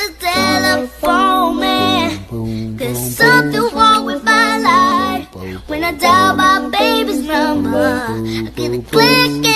the telephone man. There's something wrong with my life. When I dial my baby's number, I get a click